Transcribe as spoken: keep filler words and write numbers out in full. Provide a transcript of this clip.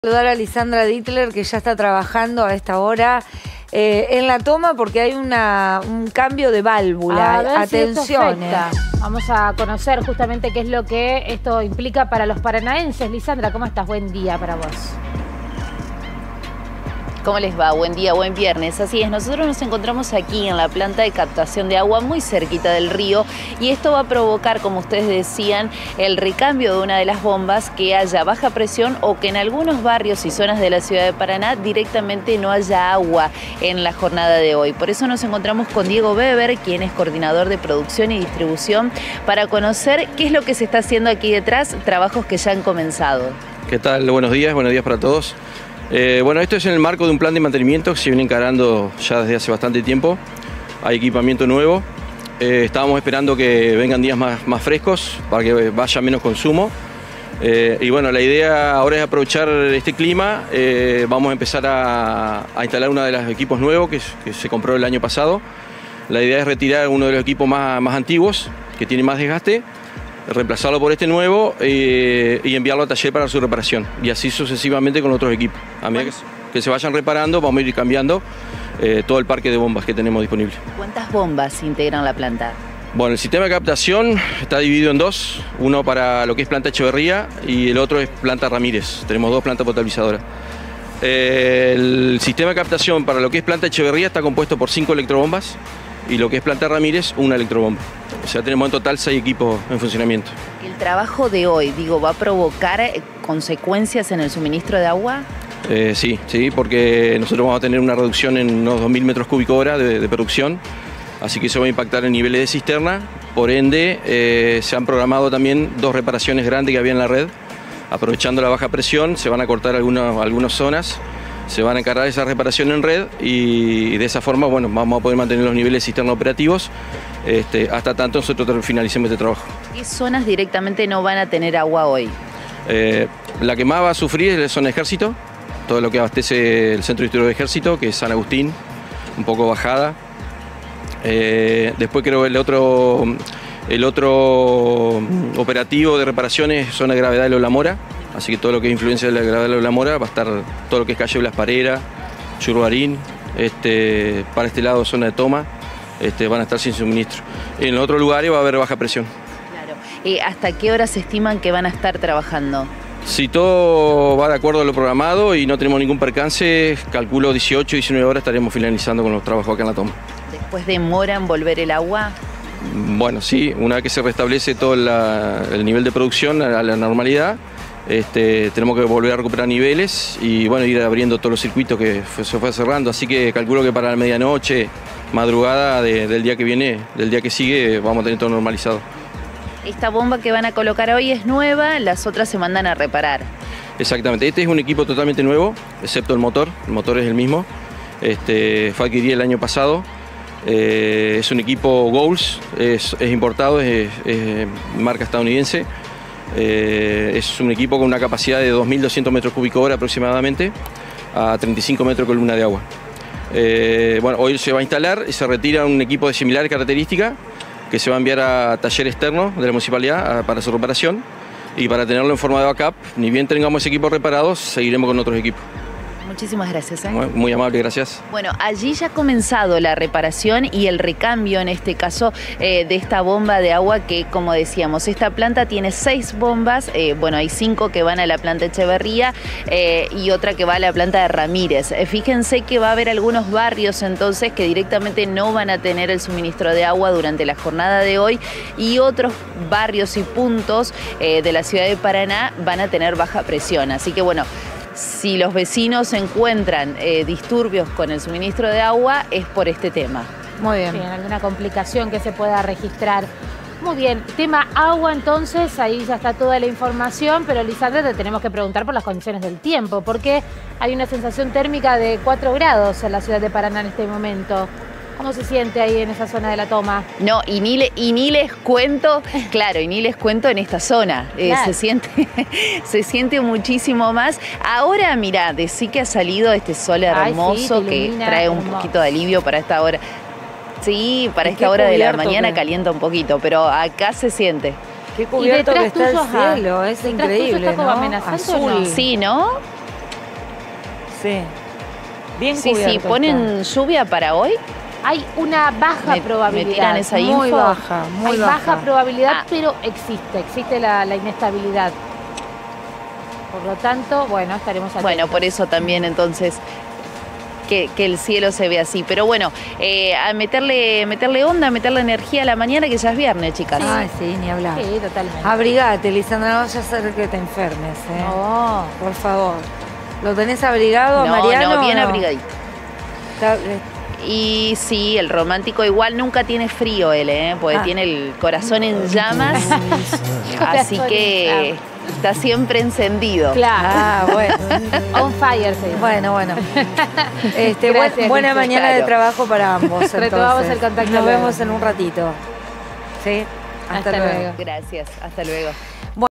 Saludar a Lisandra Dittler, que ya está trabajando a esta hora eh, en la toma porque hay una, un cambio de válvula. A ver Atención. si esto afecta. Vamos a conocer justamente qué es lo que esto implica para los paranaenses. Lisandra, ¿cómo estás? Buen día para vos. ¿Cómo les va? Buen día, buen viernes. Así es, nosotros nos encontramos aquí en la planta de captación de agua muy cerquita del río y esto va a provocar, como ustedes decían, el recambio de una de las bombas, que haya baja presión o que en algunos barrios y zonas de la ciudad de Paraná directamente no haya agua en la jornada de hoy. Por eso nos encontramos con Diego Weber, quien es coordinador de producción y distribución, para conocer qué es lo que se está haciendo aquí detrás, trabajos que ya han comenzado. ¿Qué tal? Buenos días, buenos días para todos. Eh, bueno, esto es en el marco de un plan de mantenimiento que se viene encarando ya desde hace bastante tiempo. Hay equipamiento nuevo. Eh, estábamos esperando que vengan días más, más frescos para que vaya menos consumo. Eh, y bueno, la idea ahora es aprovechar este clima. Eh, vamos a empezar a, a instalar uno de los equipos nuevos que, que se compró el año pasado. La idea es retirar uno de los equipos más, más antiguos, que tiene más desgaste, reemplazarlo por este nuevo eh, y enviarlo a taller para su reparación, y así sucesivamente con otros equipos. A medida que, que se vayan reparando, vamos a ir cambiando eh, todo el parque de bombas que tenemos disponible. ¿Cuántas bombas integran la planta? Bueno, el sistema de captación está dividido en dos, uno para lo que es planta Echeverría y el otro es planta Ramírez. Tenemos dos plantas potabilizadoras. Eh, el sistema de captación para lo que es planta Echeverría está compuesto por cinco electrobombas y lo que es planta Ramírez, una electrobomba. O sea, tenemos en total seis equipos en funcionamiento. ¿El trabajo de hoy, digo, va a provocar consecuencias en el suministro de agua? Eh, sí, sí, porque nosotros vamos a tener una reducción en unos dos mil metros cúbicos hora de, de producción, así que eso va a impactar en niveles de cisterna. Por ende, eh, se han programado también dos reparaciones grandes que había en la red. Aprovechando la baja presión, se van a cortar algunas, algunas zonas, se van a encargar esa reparación en red y de esa forma, bueno, vamos a poder mantener los niveles de cisterna operativos este, hasta tanto nosotros finalicemos este trabajo. ¿Qué zonas directamente no van a tener agua hoy? Eh, la que más va a sufrir es la zona de Ejército, todo lo que abastece el Centro Histórico de Ejército, que es San Agustín, un poco bajada. Eh, después creo que el otro, el otro operativo de reparaciones es zona de gravedad de Lola Mora. Así que todo lo que es influencia de la gravedad de la Mora va a estar todo lo que es calle Blas Parera, Churruarín, este, para este lado zona de Toma, este, van a estar sin suministro. En otros lugares va a haber baja presión. Claro. Eh, ¿Hasta qué horas se estiman que van a estar trabajando? Si todo va de acuerdo a lo programado y no tenemos ningún percance, calculo dieciocho, diecinueve horas estaremos finalizando con los trabajos acá en la Toma. ¿Después demora en volver el agua? Bueno, sí, una vez que se restablece todo la, el nivel de producción a la normalidad, Este, tenemos que volver a recuperar niveles y bueno, ir abriendo todos los circuitos que fue, se fue cerrando, así que calculo que para la medianoche, madrugada de, del día que viene, del día que sigue, vamos a tener todo normalizado. Esta bomba que van a colocar hoy es nueva, las otras se mandan a reparar. Exactamente, este es un equipo totalmente nuevo, excepto el motor, el motor es el mismo, este, fue adquirido el año pasado. Eh, es un equipo Goals, es, es importado, es, es marca estadounidense. Eh, es un equipo con una capacidad de dos mil doscientos metros cúbicos hora aproximadamente a treinta y cinco metros de columna de agua. Eh, bueno, hoy se va a instalar y se retira un equipo de similares características que se va a enviar a taller externo de la municipalidad a, para su reparación, y para tenerlo en forma de backup, ni bien tengamos ese equipo reparado, seguiremos con otros equipos. Muchísimas gracias. ¿eh? Muy, muy amable, gracias. Bueno, allí ya ha comenzado la reparación y el recambio, en este caso, eh, de esta bomba de agua que, como decíamos, esta planta tiene seis bombas, eh, bueno, hay cinco que van a la planta Echeverría eh, y otra que va a la planta de Ramírez. Eh, fíjense que va a haber algunos barrios entonces que directamente no van a tener el suministro de agua durante la jornada de hoy, y otros barrios y puntos eh, de la ciudad de Paraná van a tener baja presión. Así que bueno, si los vecinos encuentran eh, disturbios con el suministro de agua, es por este tema. Muy bien. Bien, alguna complicación que se pueda registrar. Muy bien, tema agua entonces, ahí ya está toda la información, pero Lisandra, te tenemos que preguntar por las condiciones del tiempo, porque hay una sensación térmica de cuatro grados en la ciudad de Paraná en este momento. ¿Cómo se siente ahí en esa zona de la Toma? No, y ni, le, y ni les cuento, claro, y ni les cuento en esta zona. Eh, claro. se, siente, se siente muchísimo más. Ahora, mirá, de sí que ha salido este sol hermoso. Ay, sí, que trae un hermoso. Poquito de alivio para esta hora. Sí, para esta hora de la mañana que... calienta un poquito, pero acá se siente. Qué cubierto que está el cielo, es increíble, increíble, está como ¿no? amenazante, Azul. ¿no? Sí, ¿no? Sí. Bien Sí, cubierto sí, está. ¿ponen lluvia para hoy? Hay una baja Me- probabilidad. me tiran esa Muy info. baja, muy Hay baja. baja probabilidad, Ah. pero existe, existe la, la inestabilidad. Por lo tanto, bueno, estaremos atentos. Bueno, por eso también entonces que, que el cielo se ve así. Pero bueno, eh, a meterle, meterle onda, meterle energía a la mañana, que ya es viernes, chicas. Ay, sí, ni hablar. Sí, totalmente. Abrigate, Lisandra, no vaya a ser que te enfermes, ¿eh? No. Por favor. ¿Lo tenés abrigado, No, Mariano? no, bien o abrigadito. Está- eh, Y sí, el romántico igual nunca tiene frío él, ¿eh? Porque Ah. tiene el corazón en llamas. Así Corazón que en está siempre encendido. Claro. Ah, bueno. On fire, se dice. Bueno, bueno. Este, buen- Gracias, buena Lisa. mañana de Claro. trabajo para ambos. Retomamos entonces. el contacto Nos luego. vemos en un ratito. ¿Sí? Hasta, Hasta luego. luego. Gracias, hasta luego.